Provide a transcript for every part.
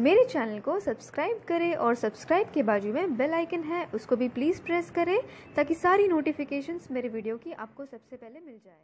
मेरे चैनल को सब्सक्राइब करें और सब्सक्राइब के बाजू में बेल आइकन है उसको भी प्लीज़ प्रेस करें ताकि सारी नोटिफिकेशंस मेरे वीडियो की आपको सबसे पहले मिल जाए।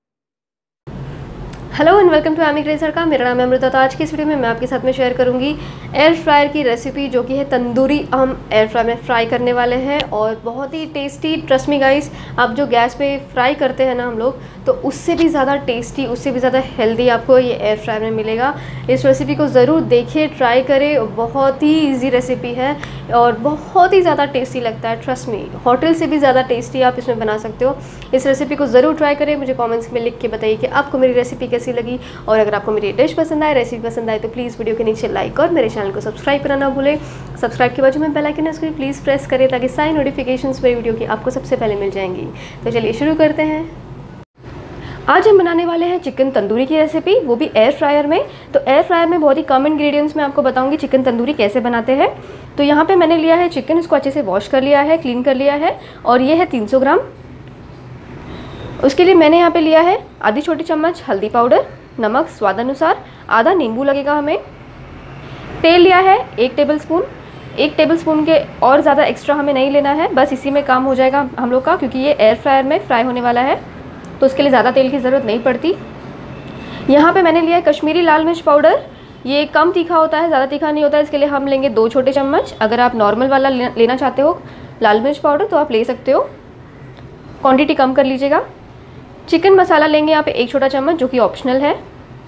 हेलो एंड वेलकम टू एमी क्रेजर का। मेरा नाम है अमृता। तो आज की इस वीडियो में मैं आपके साथ में शेयर करूंगी एयर फ्रायर की रेसिपी, जो कि है तंदूरी। हम एयर फ्रायर में फ्राई करने वाले हैं और बहुत ही टेस्टी। ट्रस्ट मी गाइस, आप जो गैस पे फ्राई करते हैं ना हम लोग, तो उससे भी ज़्यादा टेस्टी, उससे भी ज़्यादा हेल्दी आपको ये एयर फ्रायर में मिलेगा। इस रेसिपी को ज़रूर देखिए, ट्राई करें। बहुत ही ईजी रेसिपी है और बहुत ही ज़्यादा टेस्टी लगता है। ट्रस्ट मी, होटल से भी ज़्यादा टेस्टी आप इसमें बना सकते हो। इस रेसिपी को ज़रूर ट्राई करें। मुझे कॉमेंट्स में लिख के बताइए कि आपको मेरी रेसिपी कैसी लगी, और अगर आपको मेरी डिश पसंद आए, रेसिपी पसंद आए, तो प्लीज़ वीडियो के नीचे लाइक और मेरे चैनल को सब्सक्राइब करना ना भूलें। सब्सक्राइब के बाजू में बेल आइकन है, उसको भी प्लीज़ प्रेस करें ताकि सारी नोटिफिकेशंस मेरी वीडियो की आपको सबसे पहले मिल जाएंगी। तो चलिए शुरू करते हैं। आज हम बनाने वाले हैं चिकन तंदूरी की रेसिपी, वो भी एयर फ्रायर में। तो एयर फ्रायर में बहुत ही कम इंग्रेडिएंट्स में आपको बताऊंगी चिकन तंदूरी कैसे बनाते हैं। तो यहाँ पे मैंने लिया है चिकन, इसको अच्छे से वॉश कर लिया है, क्लीन कर लिया है, और ये है 300 ग्राम। उसके लिए मैंने यहाँ पे लिया है आधी छोटी चम्मच हल्दी पाउडर, नमक स्वाद अनुसार, आधा नींबू लगेगा हमें। तेल लिया है 1 टेबलस्पून। 1 टेबलस्पून के और ज़्यादा एक्स्ट्रा हमें नहीं लेना है, बस इसी में काम हो जाएगा हम लोग का, क्योंकि ये एयर फ्रायर में फ्राई होने वाला है तो उसके लिए ज़्यादा तेल की ज़रूरत नहीं पड़ती। यहाँ पे मैंने लिया है कश्मीरी लाल मिर्च पाउडर। ये कम तीखा होता है, ज़्यादा तीखा नहीं होता है, इसके लिए हम लेंगे 2 छोटे चम्मच। अगर आप नॉर्मल वाला लेना चाहते हो लाल मिर्च पाउडर तो आप ले सकते हो, क्वांटिटी कम कर लीजिएगा। चिकन मसाला लेंगे यहाँ पे 1 छोटा चम्मच, जो कि ऑप्शनल है।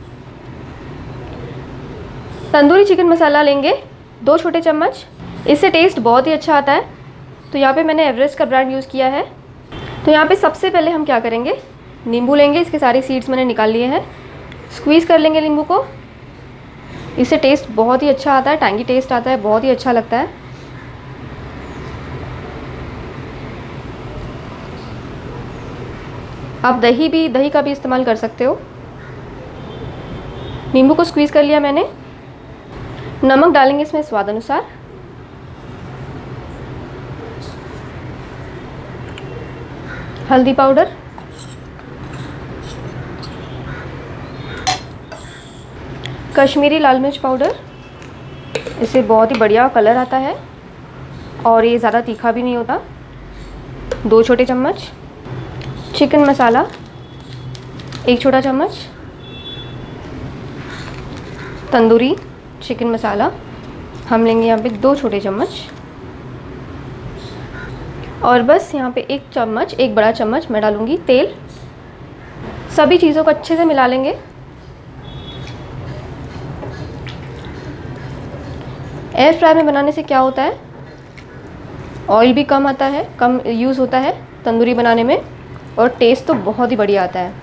तंदूरी चिकन मसाला लेंगे 2 छोटे चम्मच, इससे टेस्ट बहुत ही अच्छा आता है। तो यहाँ पे मैंने एवरेस्ट का ब्रांड यूज़ किया है। तो यहाँ पे सबसे पहले हम क्या करेंगे, नींबू लेंगे, इसके सारे सीड्स मैंने निकाल लिए हैं। स्क्वीज़ कर लेंगे नींबू को, इससे टेस्ट बहुत ही अच्छा आता है, टैंगी टेस्ट आता है, बहुत ही अच्छा लगता है। आप दही का भी इस्तेमाल कर सकते हो। नींबू को स्क्वीज़ कर लिया मैंने। नमक डालेंगे इसमें स्वाद अनुसार। हल्दी पाउडर, कश्मीरी लाल मिर्च पाउडर, इससे बहुत ही बढ़िया कलर आता है और ये ज़्यादा तीखा भी नहीं होता। 2 छोटे चम्मच। चिकन मसाला 1 छोटा चम्मच। तंदूरी चिकन मसाला हम लेंगे यहाँ पे 2 छोटे चम्मच। और बस यहाँ पे 1 बड़ा चम्मच मैं डालूँगी तेल। सभी चीज़ों को अच्छे से मिला लेंगे। एयर फ्राई में बनाने से क्या होता है, ऑयल भी कम आता है, कम यूज़ होता है तंदूरी बनाने में, और टेस्ट तो बहुत ही बढ़िया आता है।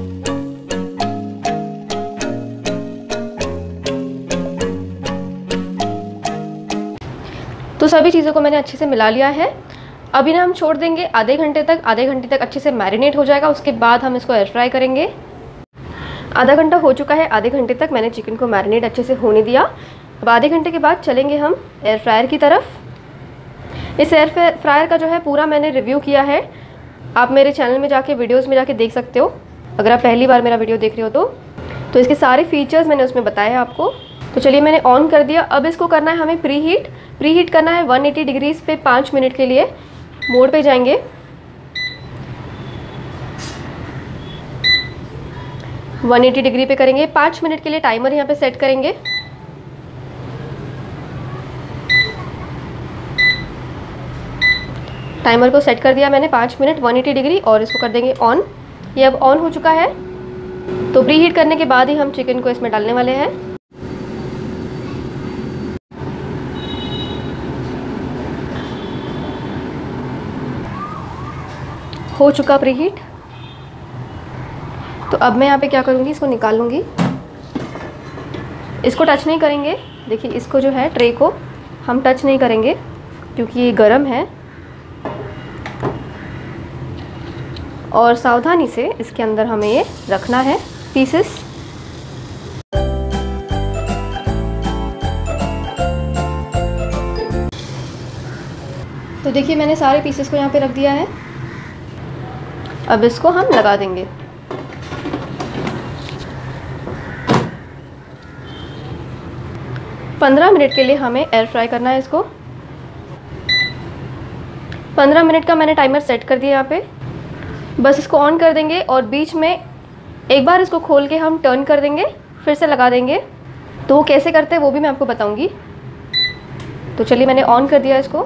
तो सभी चीज़ों को मैंने अच्छे से मिला लिया है। अभी ना हम छोड़ देंगे आधे घंटे तक अच्छे से मैरिनेट हो जाएगा। उसके बाद हम इसको एयर फ्राई करेंगे। आधा घंटा हो चुका है, आधे घंटे तक मैंने चिकन को मैरिनेट अच्छे से होने दिया। अब आधे घंटे के बाद चलेंगे हम एयर फ्रायर की तरफ। इस एयर फ्रायर का जो है पूरा मैंने रिव्यू किया है, आप मेरे चैनल में जाके वीडियोज़ में जाके देख सकते हो, अगर आप पहली बार मेरा वीडियो देख रहे हो तो इसके सारे फीचर्स मैंने उसमें बताए हैं आपको। तो चलिए मैंने ऑन कर दिया। अब इसको करना है हमें प्री हीट करना है 180 डिग्रीज़ पे 5 मिनट के लिए। मोड पे जाएंगे। वन 180 डिग्री पे करेंगे, 5 मिनट के लिए टाइमर यहाँ पे सेट करेंगे। टाइमर को सेट कर दिया मैंने 5 मिनट 180 डिग्री, और इसको कर देंगे ऑन। ये अब ऑन हो चुका है। तो प्री हीट करने के बाद ही हम चिकन को इसमें डालने वाले हैं। हो चुका प्री हीट। तो अब मैं यहाँ पे क्या करूँगी, इसको निकाल लूँगी। इसको टच नहीं करेंगे, देखिए इसको जो है ट्रे को हम टच नहीं करेंगे क्योंकि ये गर्म है, और सावधानी से इसके अंदर हमें ये रखना है पीसेस। तो देखिए मैंने सारे पीसेस को यहाँ पे रख दिया है। अब इसको हम लगा देंगे। 15 मिनट के लिए हमें एयर फ्राई करना है इसको। 15 मिनट का मैंने टाइमर सेट कर दिया यहाँ पे। बस इसको ऑन कर देंगे और बीच में एक बार इसको खोल के हम टर्न कर देंगे, फिर से लगा देंगे। तो वो कैसे करते हैं वो भी मैं आपको बताऊंगी। तो चलिए मैंने ऑन कर दिया इसको।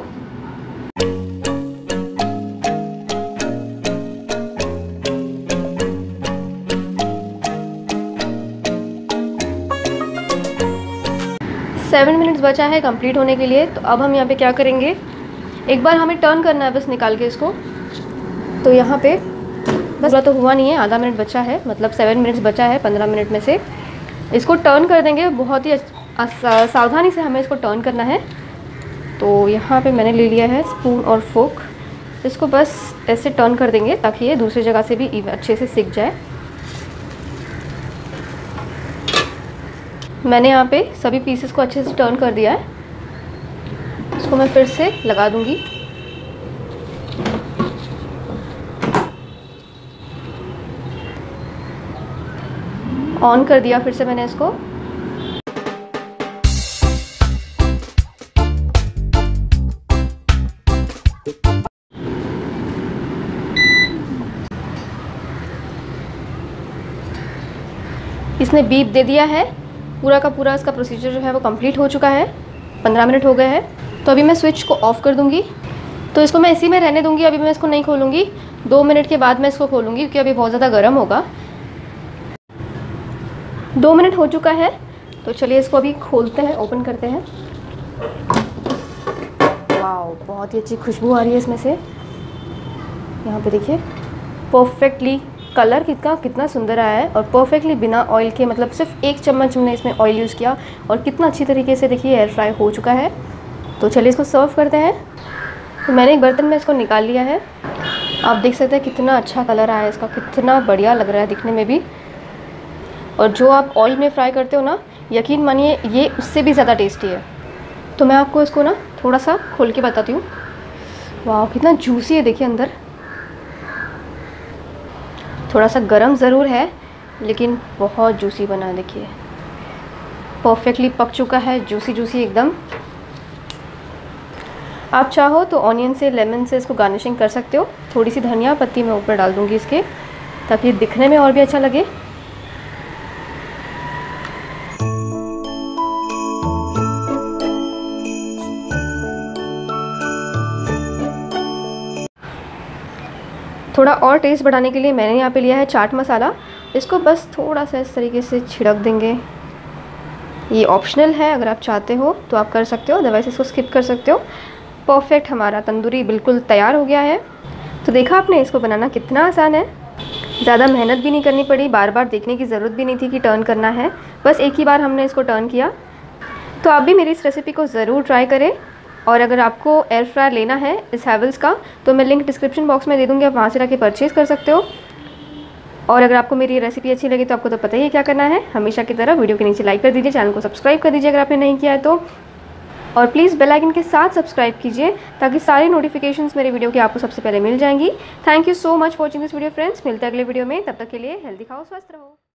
सेवन मिनट्स बचा है कंप्लीट होने के लिए। तो अब हम यहाँ पे क्या करेंगे, एक बार हमें टर्न करना है बस निकाल के इसको। तो यहाँ पे बस पूरा तो हुआ नहीं है, आधा मिनट बचा है, मतलब 7 मिनट्स बचा है 15 मिनट में से। इसको टर्न कर देंगे, बहुत ही सावधानी से हमें इसको टर्न करना है। तो यहाँ पे मैंने ले लिया है स्पून और फोक, इसको बस ऐसे टर्न कर देंगे ताकि ये दूसरी जगह से भी अच्छे से सिक जाए। मैंने यहाँ पे सभी पीसेस को अच्छे से टर्न कर दिया है। इसको मैं फिर से लगा दूंगी। ऑन कर दिया फिर से मैंने इसको। इसने बीप दे दिया है। पूरा का पूरा इसका प्रोसीजर जो है वो कंप्लीट हो चुका है। 15 मिनट हो गए हैं। तो अभी मैं स्विच को ऑफ़ कर दूंगी। तो इसको मैं इसी में रहने दूंगी, अभी मैं इसको नहीं खोलूँगी। 2 मिनट के बाद मैं इसको खोलूँगी क्योंकि अभी बहुत ज़्यादा गर्म होगा। 2 मिनट हो चुका है। तो चलिए इसको अभी खोलते हैं, ओपन करते हैं। वाओ, बहुत ही अच्छी खुशबू आ रही है इसमें से। यहाँ पे देखिए परफेक्टली कलर कितना सुंदर आया है और परफेक्टली बिना ऑयल के, मतलब सिर्फ 1 चम्मच हमने इसमें ऑयल यूज़ किया और कितना अच्छी तरीके से देखिए एयर फ्राई हो चुका है। तो चलिए इसको सर्व करते हैं। तो मैंने एक बर्तन में इसको निकाल लिया है। आप देख सकते हैं कितना अच्छा कलर आया है इसका, कितना बढ़िया लग रहा है दिखने में भी। और जो आप ऑयल में फ्राई करते हो ना, यकीन मानिए ये उससे भी ज़्यादा टेस्टी है। तो मैं आपको इसको ना थोड़ा सा खोल के बताती हूँ। वाह, कितना जूसी है देखिए अंदर। थोड़ा सा गरम ज़रूर है लेकिन बहुत जूसी बना है देखिए, परफेक्टली पक चुका है, जूसी जूसी एकदम। आप चाहो तो ऑनियन से, लेमन से इसको गार्निशिंग कर सकते हो। थोड़ी सी धनिया पत्ती मैं ऊपर डाल दूँगी इसके, ताकि दिखने में और भी अच्छा लगे। थोड़ा और टेस्ट बढ़ाने के लिए मैंने यहाँ पे लिया है चाट मसाला। इसको बस थोड़ा सा इस तरीके से छिड़क देंगे। ये ऑप्शनल है, अगर आप चाहते हो तो आप कर सकते हो, अदरवाइज़ इसको स्किप कर सकते हो। परफेक्ट, हमारा तंदूरी बिल्कुल तैयार हो गया है। तो देखा आपने, इसको बनाना कितना आसान है। ज़्यादा मेहनत भी नहीं करनी पड़ी, बार बार देखने की ज़रूरत भी नहीं थी कि टर्न करना है, बस एक ही बार हमने इसको टर्न किया। तो आप भी मेरी इस रेसिपी को ज़रूर ट्राई करें। और अगर आपको एयर फ्रायर लेना है इस हैवेल्स का, तो मैं लिंक डिस्क्रिप्शन बॉक्स में दे दूँगी, आप वहाँ से जाके परचेज़ कर सकते हो। और अगर आपको मेरी रेसिपी अच्छी लगी तो आपको तो पता ही है क्या करना है। हमेशा की तरह वीडियो के नीचे लाइक कर दीजिए, चैनल को सब्सक्राइब कर दीजिए अगर आपने नहीं किया है तो, और प्लीज़ बेल आइकन के साथ सब्सक्राइब कीजिए ताकि सारी नोटिफिकेशंस मेरे वीडियो की आपको सबसे पहले मिल जाएंगी। Thank you so much for watching this video friends. मिलते हैं अगले वीडियो में, तब तक के लिए हेल्दी खाओ, स्वस्थ रहो।